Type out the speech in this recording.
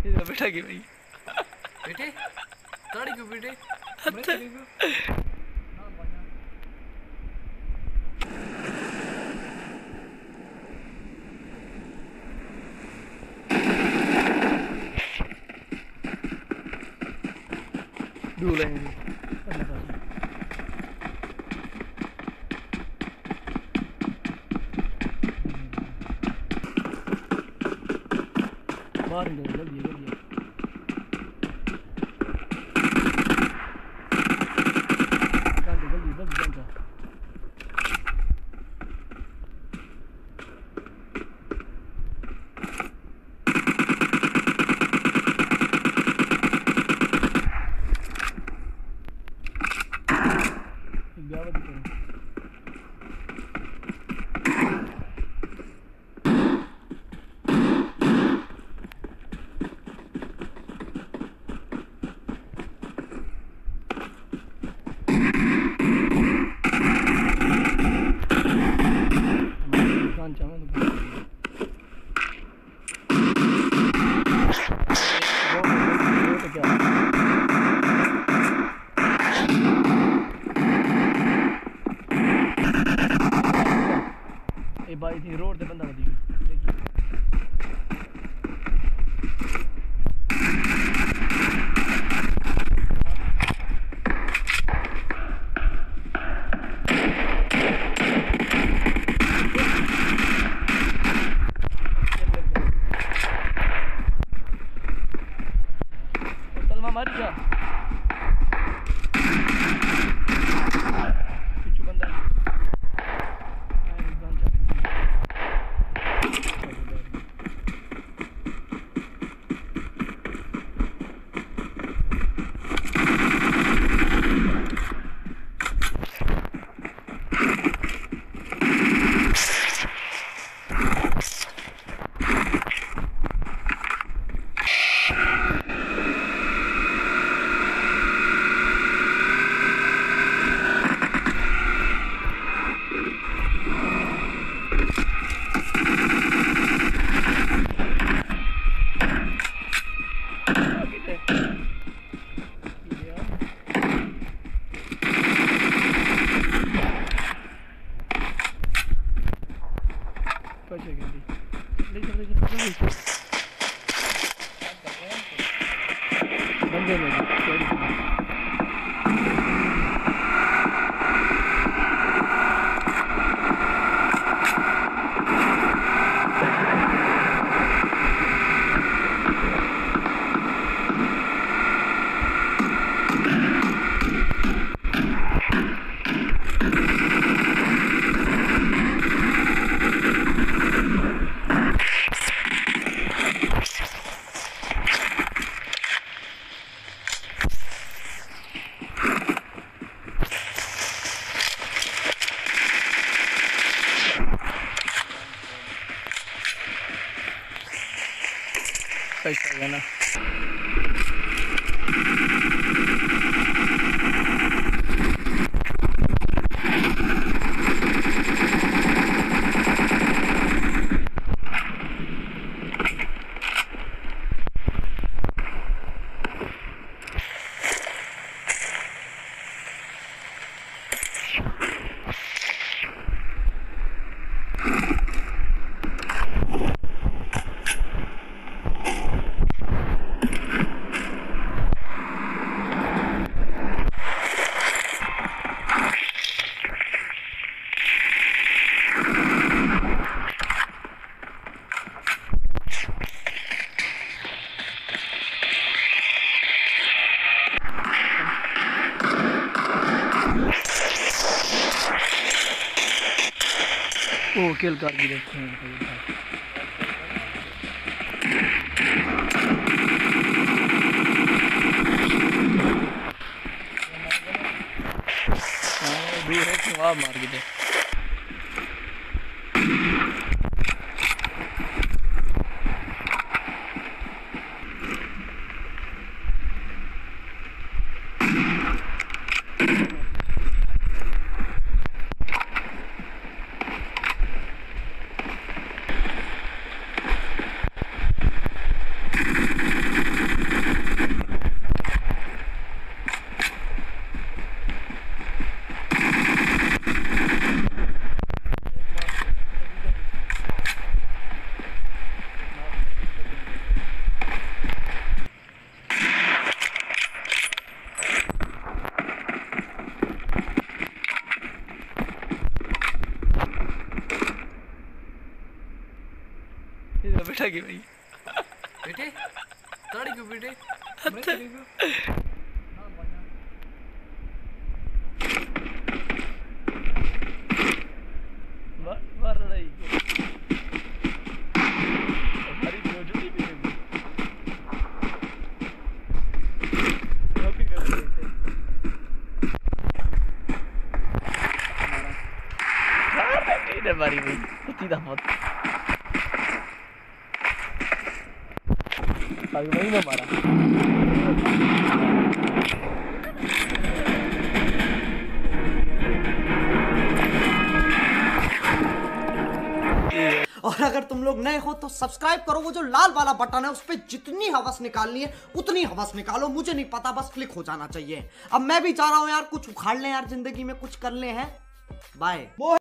बेटा की भाई बेटे ताड़ी क्यों बेटे दूर है बाहर निकल लग गया भाई थी रोड से बंदा वधी तलमा मारी क्या पीछू बंदा बंदे में कैसा है ना ओ किल कर दी देखते हैं दूर है तो आप मार के दे पिटा के भाई बेटे ताड़ी क्यों पीटे मार रही हमारी जोड़ी भी नहीं कर रही है मारी भाई इतनी दफा भाई ने मारा और अगर तुम लोग नए हो तो सब्सक्राइब करो, वो जो लाल वाला बटन है उस पर जितनी हवस निकालनी है उतनी हवस निकालो, मुझे नहीं पता, बस क्लिक हो जाना चाहिए। अब मैं भी चाह रहा हूं यार कुछ उखाड़ लें यार, जिंदगी में कुछ कर ले हैं। बाय।